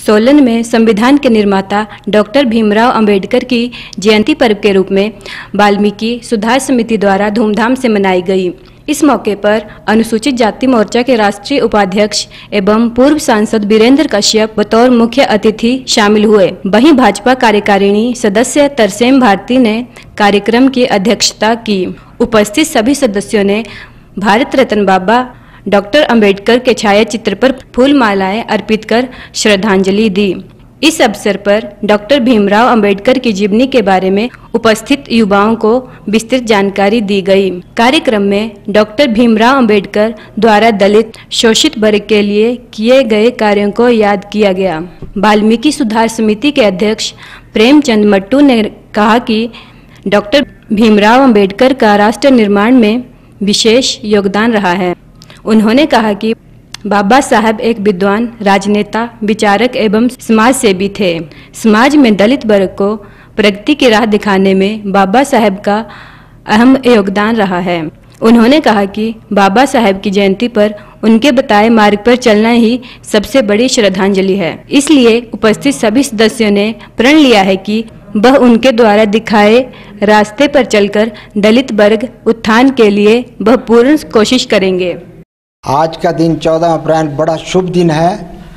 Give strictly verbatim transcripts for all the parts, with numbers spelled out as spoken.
सोलन में संविधान के निर्माता डॉक्टर भीमराव अंबेडकर की जयंती पर्व के रूप में वाल्मीकि सुधार समिति द्वारा धूमधाम से मनाई गई। इस मौके पर अनुसूचित जाति मोर्चा के राष्ट्रीय उपाध्यक्ष एवं पूर्व सांसद वीरेंद्र कश्यप बतौर मुख्य अतिथि शामिल हुए। वहीं भाजपा कार्यकारिणी सदस्य तरसेम भारती ने कार्यक्रम की अध्यक्षता की। उपस्थित सभी सदस्यों ने भारत रत्न बाबा डॉक्टर अंबेडकर के छायाचित्र पर फूल मालाएं अर्पित कर श्रद्धांजलि दी। इस अवसर पर डॉक्टर भीमराव अंबेडकर की जीवनी के बारे में उपस्थित युवाओं को विस्तृत जानकारी दी गई। कार्यक्रम में डॉक्टर भीमराव अंबेडकर द्वारा दलित शोषित वर्ग के लिए किए गए कार्यों को याद किया गया। वाल्मीकि सुधार समिति के अध्यक्ष प्रेमचंद मट्टू ने कहा कि डॉक्टर भीमराव अंबेडकर का राष्ट्र निर्माण में विशेष योगदान रहा है। उन्होंने कहा कि बाबा साहब एक विद्वान, राजनेता, विचारक एवं समाज सेवी थे। समाज में दलित वर्ग को प्रगति की राह दिखाने में बाबा साहब का अहम योगदान रहा है। उन्होंने कहा कि बाबा साहब की जयंती पर उनके बताए मार्ग पर चलना ही सबसे बड़ी श्रद्धांजलि है। इसलिए उपस्थित सभी सदस्यों ने प्रण लिया है कि वह उनके द्वारा दिखाए रास्ते पर चलकर दलित वर्ग उत्थान के लिए वह पूर्ण कोशिश करेंगे। आज का दिन चौदह अप्रैल बड़ा शुभ दिन है।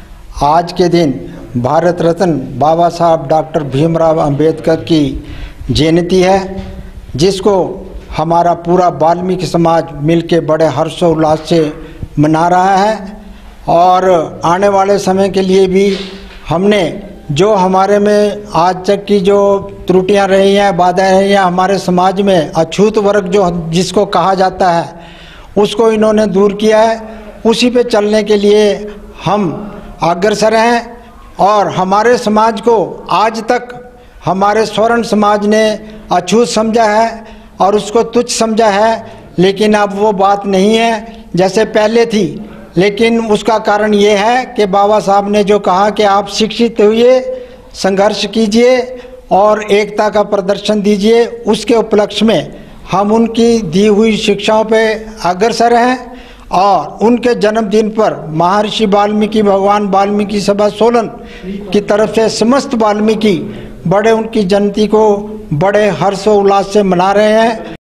आज के दिन भारत रत्न बाबा साहब डॉक्टर भीमराव अंबेडकर की जयंती है, जिसको हमारा पूरा वाल्मीकि समाज मिलके बड़े हर्षोल्लास से मना रहा है। और आने वाले समय के लिए भी हमने जो हमारे में आज तक की जो त्रुटियां रही हैं, बाधाएं रही हैं, हमारे समाज में अछूत वर्ग जो जिसको कहा जाता है, उसको इन्होंने दूर किया है। उसी पे चलने के लिए हम अग्रसर हैं। और हमारे समाज को आज तक हमारे स्वर्ण समाज ने अछूत समझा है और उसको तुच्छ समझा है, लेकिन अब वो बात नहीं है जैसे पहले थी। लेकिन उसका कारण ये है कि बाबा साहब ने जो कहा कि आप शिक्षित हुए, संघर्ष कीजिए और एकता का प्रदर्शन दीजिए, उसके उपलक्ष्य में हम उनकी दी हुई शिक्षाओं पे अग्रसर हैं। और उनके जन्मदिन पर महर्षि वाल्मीकि, भगवान वाल्मीकि सभा सोलन की तरफ से समस्त वाल्मीकि बड़े उनकी जयंती को बड़े हर्षोल्लास से मना रहे हैं।